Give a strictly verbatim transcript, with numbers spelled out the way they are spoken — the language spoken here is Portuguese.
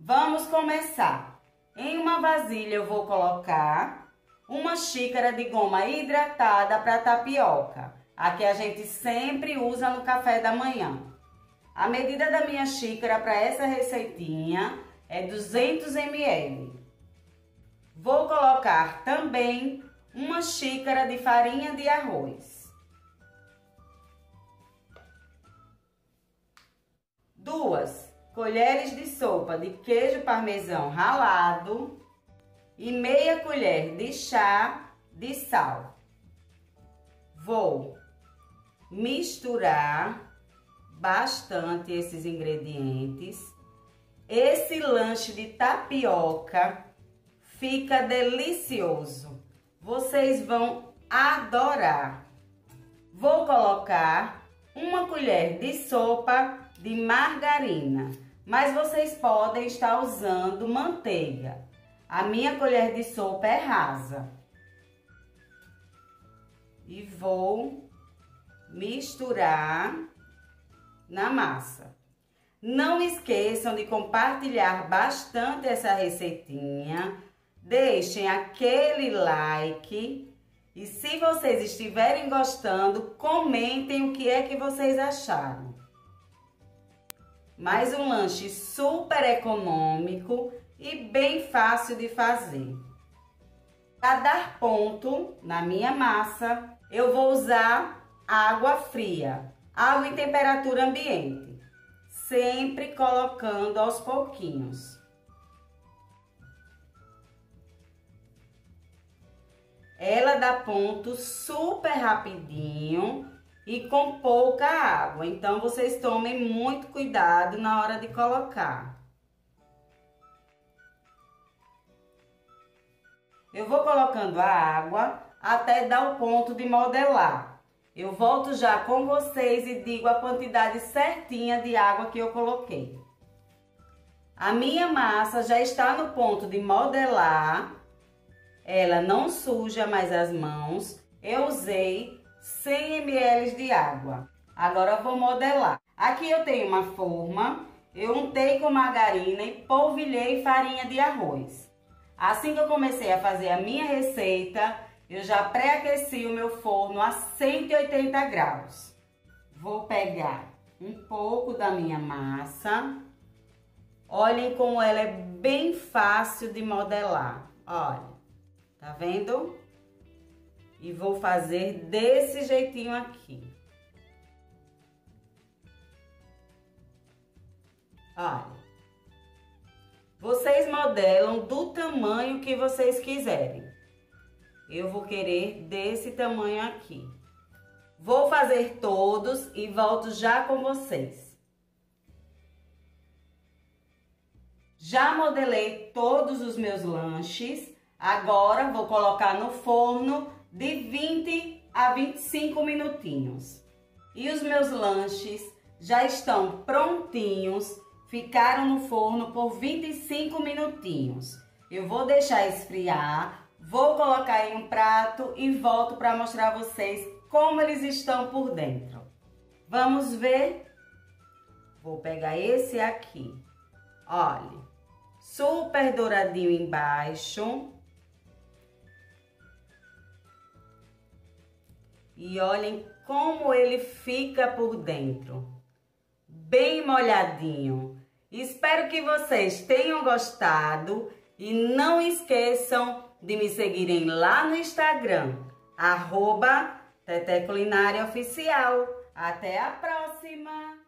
Vamos começar. Em uma vasilha eu vou colocar uma xícara de goma hidratada para tapioca, a que a gente sempre usa no café da manhã. A medida da minha xícara para essa receitinha é duzentos mililitros. Vou colocar também uma xícara de farinha de arroz. Duas colheres de sopa de queijo parmesão ralado e meia colher de chá de sal. Vou misturar bastante esses ingredientes. Esse lanche de tapioca fica delicioso. Vocês vão adorar. Vou colocar uma colher de sopa de margarina, mas vocês podem estar usando manteiga. A minha colher de sopa é rasa. E vou misturar na massa. Não esqueçam de compartilhar bastante essa receitinha. Deixem aquele like. E se vocês estiverem gostando, comentem o que é que vocês acharam. Mais um lanche super econômico e bem fácil de fazer. Para dar ponto na minha massa, eu vou usar água fria, água em temperatura ambiente, sempre colocando aos pouquinhos. Ela dá ponto super rapidinho e com pouca água, então vocês tomem muito cuidado na hora de colocar. Eu vou colocando a água até dar o ponto de modelar. Eu volto já com vocês e digo a quantidade certinha de água que eu coloquei. A minha massa já está no ponto de modelar. Ela não suja mais as mãos. Eu usei cem mililitros de água. Agora eu vou modelar. Aqui eu tenho uma forma. Eu untei com margarina e polvilhei farinha de arroz. Assim que eu comecei a fazer a minha receita, eu já pré-aqueci o meu forno a cento e oitenta graus. Vou pegar um pouco da minha massa. Olhem como ela é bem fácil de modelar. Olha, tá vendo? E vou fazer desse jeitinho aqui. Olha. Vocês modelam do tamanho que vocês quiserem. Eu vou querer desse tamanho aqui. Vou fazer todos e volto já com vocês. Já modelei todos os meus lanches. Agora vou colocar no forno de vinte a vinte e cinco minutinhos. E os meus lanches já estão prontinhos. Ficaram no forno por vinte e cinco minutinhos. Eu vou deixar esfriar, vou colocar em um prato e volto para mostrar a vocês como eles estão por dentro. Vamos ver? Vou pegar esse aqui. Olha, super douradinho embaixo. E olhem como ele fica por dentro. Bem molhadinho. Espero que vocês tenham gostado e não esqueçam de me seguirem lá no Instagram, arroba Teté Culinária Oficial. Até a próxima!